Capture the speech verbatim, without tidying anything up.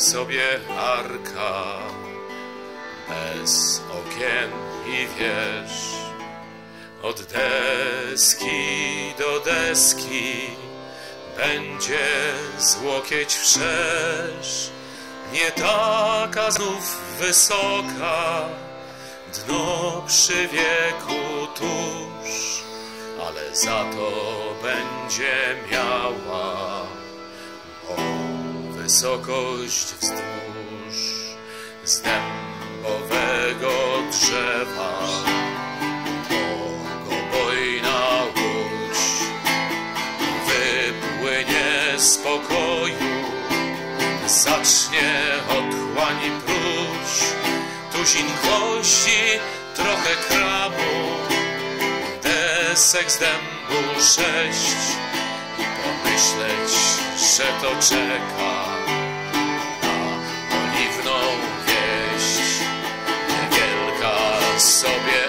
sobie arka bez okien i wież. Od deski do deski będzie z łokieć wszerz, nie taka znów wysoka, dno przy wieku tuż, ale za to będzie miała o wysokość wzdłuż z dębowego drzewa. Bogobojna łódź wypłynie z pokoju, zacznie otchłań pruć, tuzin gwoździ, trochę kramu, desek z dębu sześć i pomyśleć, że to czeka na oliwną wieść. Niewielka sobie